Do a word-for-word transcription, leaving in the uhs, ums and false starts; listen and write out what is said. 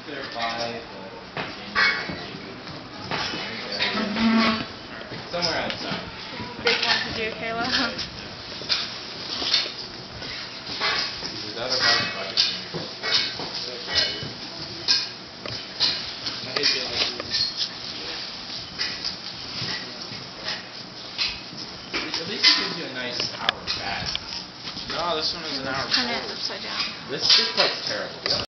there by the somewhere outside. Big one to do, Kaela. Is that a bug project? I hate the At least it gives you a nice hour back. No, this one is an hour. Turn it upside down. This this part's terrible.